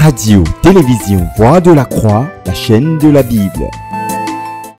Radio, télévision, Voix de la Croix, la chaîne de la Bible.